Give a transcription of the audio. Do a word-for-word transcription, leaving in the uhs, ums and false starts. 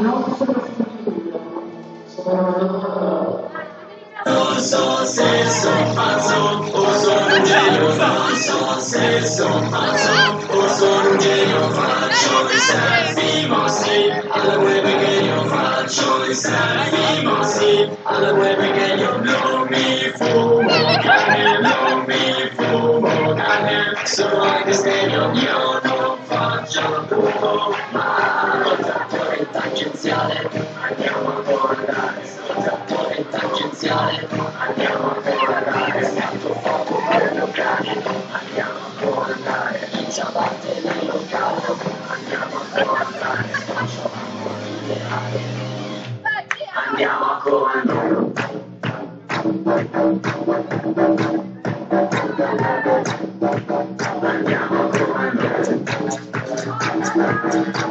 Non so se sono pazzo o sono un genio, non so se sono pazzo o sono un genio, faccio i selfie mossi alla web che io faccio i selfie mossi alla web che io non mi fumo cane, non mi fumo cane, sono anche stereo, io non faccio tutto, ma il trattore tangenziale, andiamo a guardare, il trattore tangenziale, andiamo a guardare, stato fuoco per locali, andiamo a guardare, in ciabatte nel locale, andiamo a guardare, facciamo ideale, andiamo a guardare. Andiamo a guardare.